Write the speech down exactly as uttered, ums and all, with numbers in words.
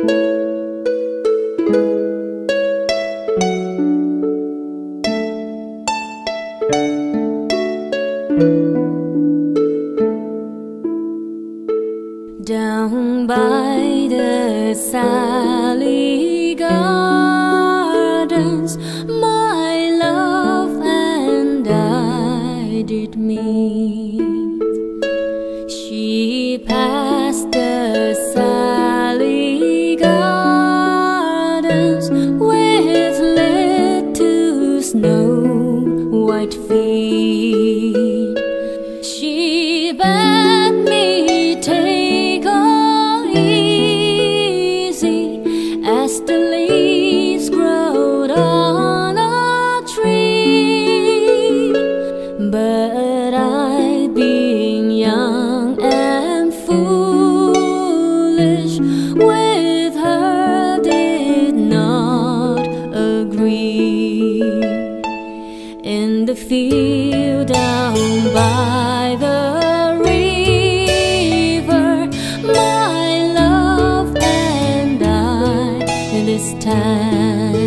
Down by the Sally Gardens, my love and I did meet. She passed the Sally Gardens with little snow white feet. She bade me take as the leaves growed on a tree. But I, being young and foolish, with her did not agree. In the field down by the this time